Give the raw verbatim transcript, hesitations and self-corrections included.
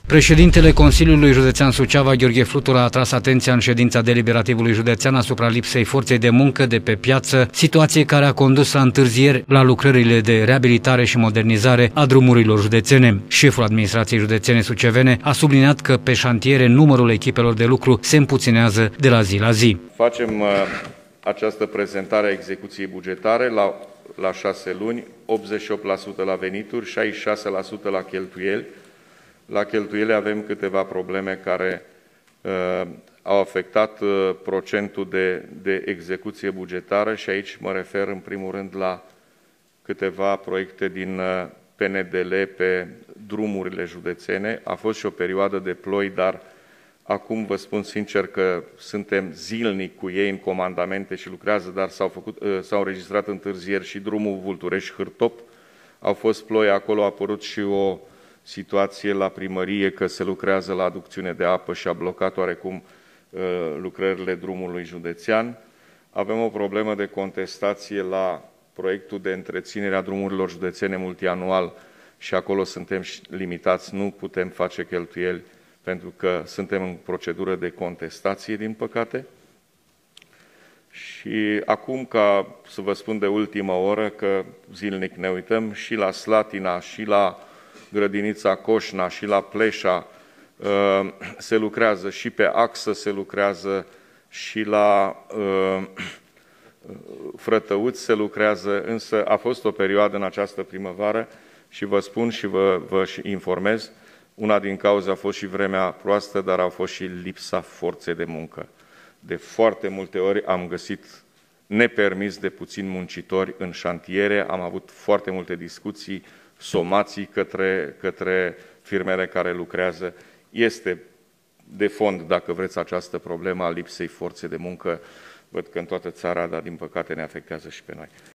Președintele Consiliului Județean Suceava, Gheorghe Flutura, a atras atenția în ședința deliberativului județean asupra lipsei forței de muncă de pe piață, situație care a condus la întârzieri la lucrările de reabilitare și modernizare a drumurilor județene. Șeful administrației județene sucevene a subliniat că pe șantiere numărul echipelor de lucru se împuținează de la zi la zi. Facem uh, această prezentare a execuției bugetare la, la șase luni, optzeci și opt la sută la venituri, șaizeci și șase la sută la cheltuieli. La cheltuieli avem câteva probleme care uh, au afectat uh, procentul de, de execuție bugetară și aici mă refer în primul rând la câteva proiecte din uh, P N D L pe drumurile județene. A fost și o perioadă de ploi, dar acum vă spun sincer că suntem zilnic cu ei în comandamente și lucrează, dar s-au făcut, uh, s-au înregistrat întârzieri și drumul Vulturești-Hârtop. Au fost ploi, acolo a apărut și o situație la primărie că se lucrează la aducțiune de apă și a blocat oarecum uh, lucrările drumului județean. Avem o problemă de contestație la proiectul de întreținere a drumurilor județene multianual și acolo suntem limitați, nu putem face cheltuieli pentru că suntem în procedură de contestație, din păcate. Și acum, ca să vă spun de ultimă oră, că zilnic ne uităm și la Slatina și la Grădinița Coșna și la Pleșa se lucrează, și pe axă se lucrează, și la Frătăuți se lucrează, însă a fost o perioadă în această primăvară și vă spun și vă, vă informez, una din cauze a fost și vremea proastă, dar a fost și lipsa forței de muncă. De foarte multe ori am găsit nepermis de puțini muncitori în șantiere, am avut foarte multe discuții, somații către, către firmele care lucrează. Este de fond, dacă vreți, această problemă a lipsei forței de muncă. Văd că în toată țara, dar din păcate ne afectează și pe noi.